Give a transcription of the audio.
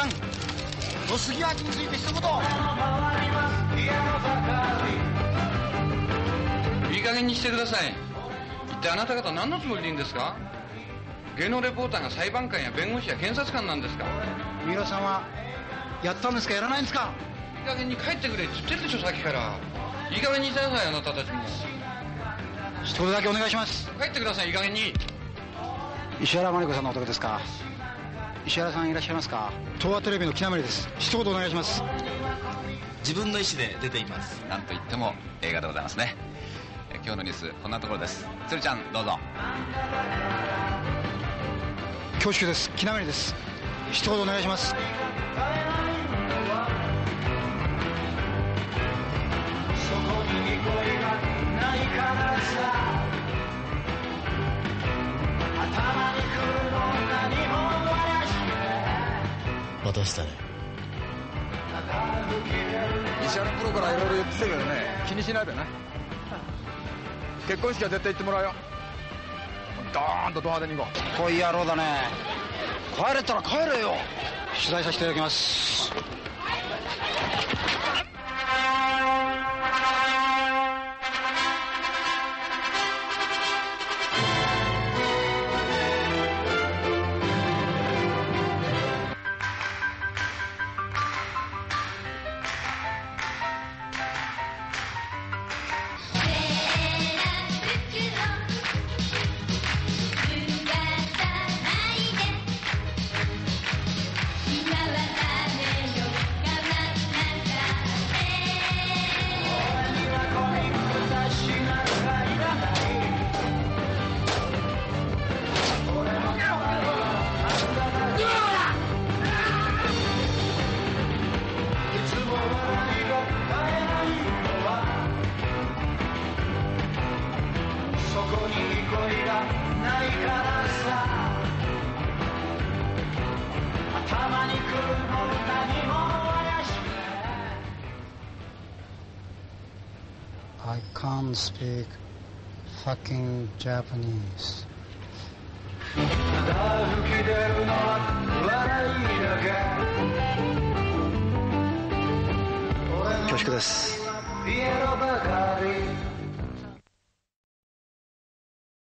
さん、野杉脇について一言。 いい加減にしてください。一体あなた方何のつもりでいいんですか？芸能レポーターが裁判官や弁護士や検察官なんですか？ 三浦さんはやったんですか、やらないんですか？ いい加減に帰ってくれって言ってるでしょ、さっきから。いい加減にしてください、あなたたちも。 一言だけお願いします。 帰ってください、いい加減に。 石原真理子さんのお宅ですか？石原さんいらっしゃいますか？東亜テレビの木南です。一言お願いします。 自分の意思で出ています。 なんといっても映画でございますね。今日のニュースこんなところです。鶴ちゃんどうぞ。 恐縮です。木南です。一言お願いします。 渡したね。 医者のプロからいろいろ言ってたけどね、気にしないでね。結婚式は絶対行ってもらうよ。ドーンとド派手に行こう。 こい野郎だね。帰れったら帰れよ。取材させていただきます。I can't speak fucking Japanese. 恐縮です。